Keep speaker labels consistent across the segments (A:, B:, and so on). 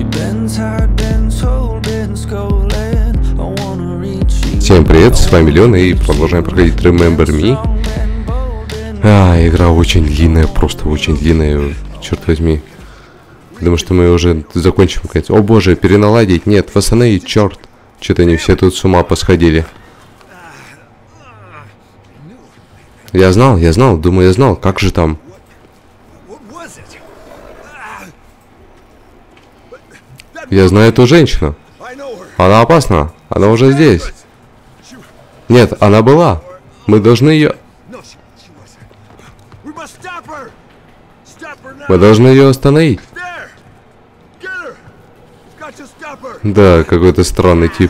A: Всем привет, с вами Леон, и продолжаем проходить Remember Me. Игра очень длинная, просто очень длинная, черт возьми. Думаю, что мы уже закончим наконец. О боже, переналадить, нет, восстановить, черт. Что-то они все тут с ума посходили. Я знал, думаю, я знал, как же там. Я знаю эту женщину. Она опасна, она уже здесь. Нет, она была. Мы должны ее... Мы должны ее остановить. Да, какой-то странный тип.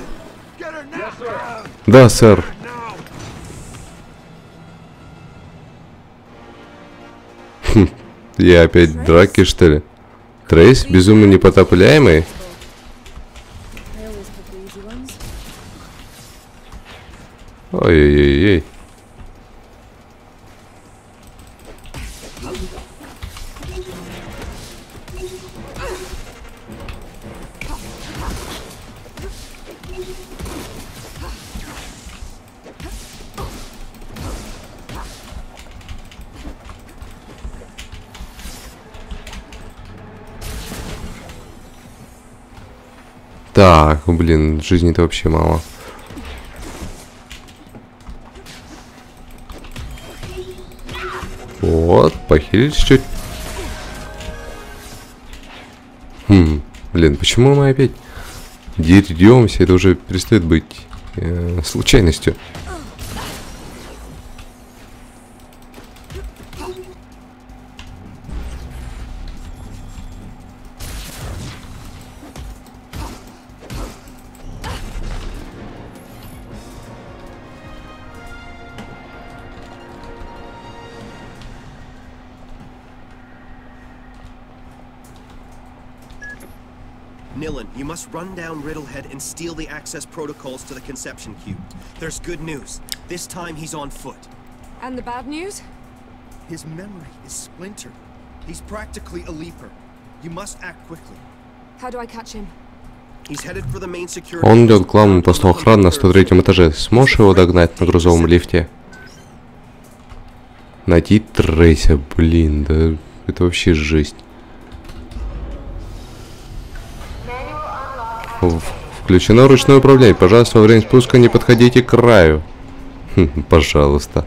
A: Да, сэр. Я опять в драке, что ли? Трейс, безумно непотопляемый? Ой-ой-ой-ой. Так, блин, жизни-то вообще мало. Вот, похилить чуть. Блин, почему мы опять деремся? Это уже перестает быть случайностью.
B: Nilin, you must run down Riddlehead and steal the access protocols to the conception cube. There's good news. This time he's on foot.
C: And the bad news?
B: His memory is splintered. He's practically a leaper. You must act quickly.
C: How do I catch him?
B: He's headed for the main security.
A: Он идет к главному посту охраны на 103-м этаже. Сможешь его догнать на грузовом лифте? Найти Трейса, блин, да это вообще жесть. Включено ручное управление. Пожалуйста, во время спуска не подходите к краю. Пожалуйста.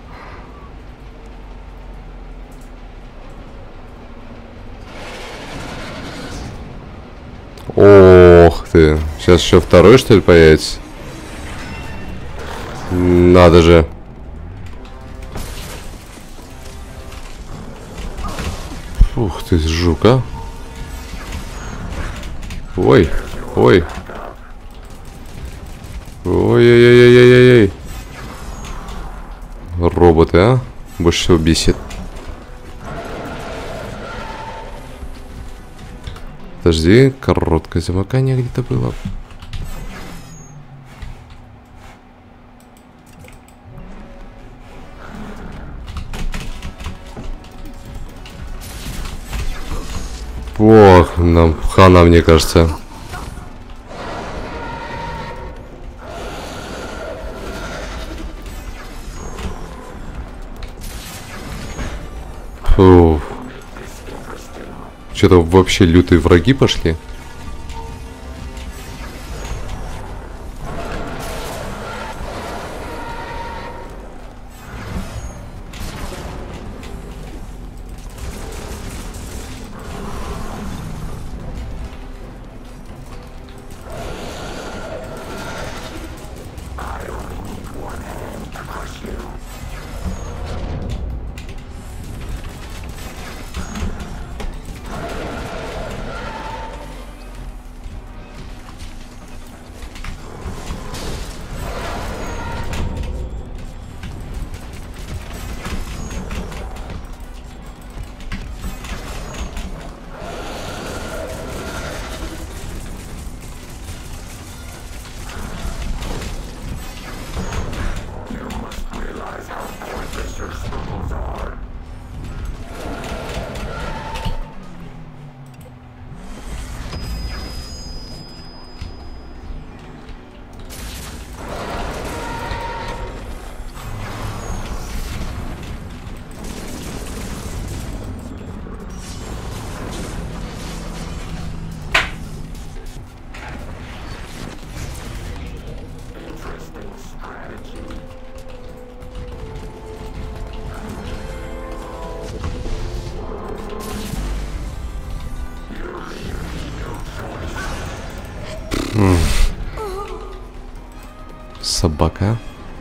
A: Ох ты. Сейчас еще второй, что ли, появится? Надо же. Ух ты, жук, а. Ой, ой. Ой-ой-ой-ой-ой-ой. Роботы, а? Больше всего бесит. Подожди, короткое замыкание где-то было. Ох, нам хана, мне кажется. Что-то вообще лютые враги пошли. Собака.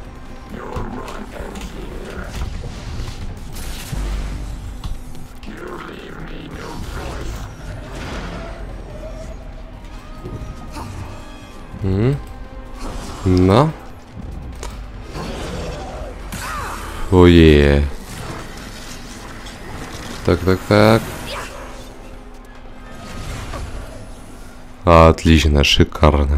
A: На. Ой. Так. Отлично, шикарно.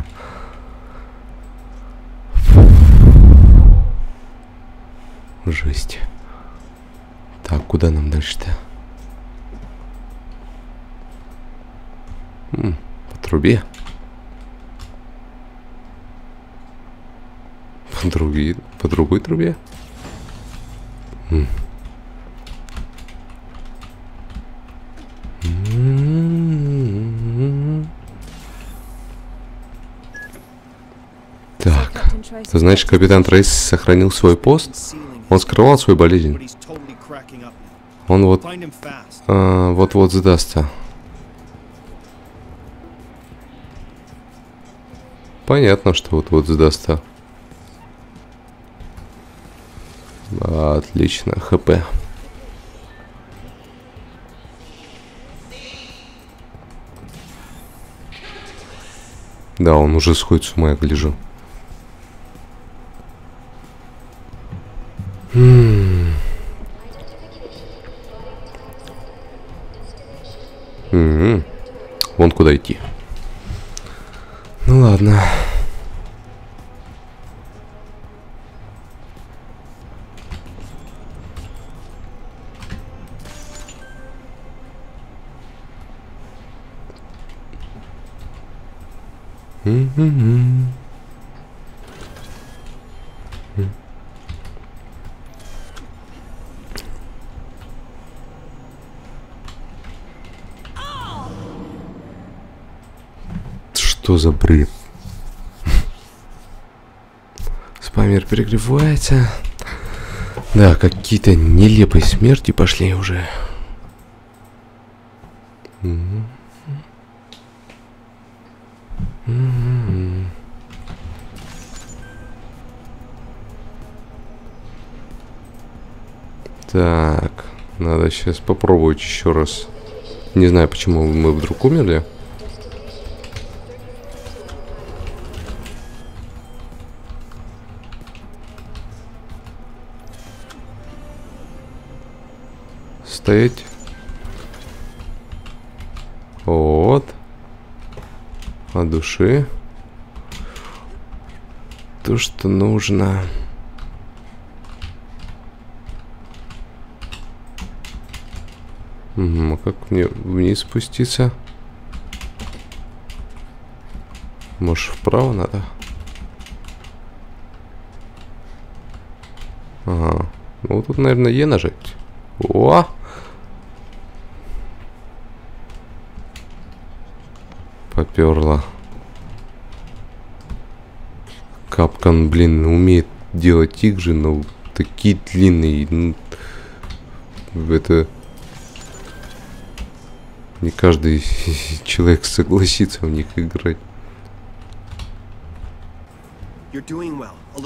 A: Жесть. Так, куда нам дальше-то? По трубе. По другой трубе. Так. Ты знаешь, капитан Трейс сохранил свой пост? Он скрывал свою болезнь. Он вот-вот сдастся. Понятно, что вот-вот сдастся. Отлично, ХП. Да, он уже сходит с ума, я гляжу. Вон куда идти. Ну ладно. Что за бред? Спамер перегревается. Да, какие-то нелепые смерти пошли уже. Так, надо сейчас попробовать еще раз. Не знаю, почему мы вдруг умерли. Стоять. Вот. От души. То, что нужно. А как мне вниз спуститься? Может, вправо надо? Ага. Ну, тут, наверное, Е нажать. О! Попёрло. Капкан, блин, умеет делать игры, но такие длинные. Ну, это... Не каждый человек согласится в них играть.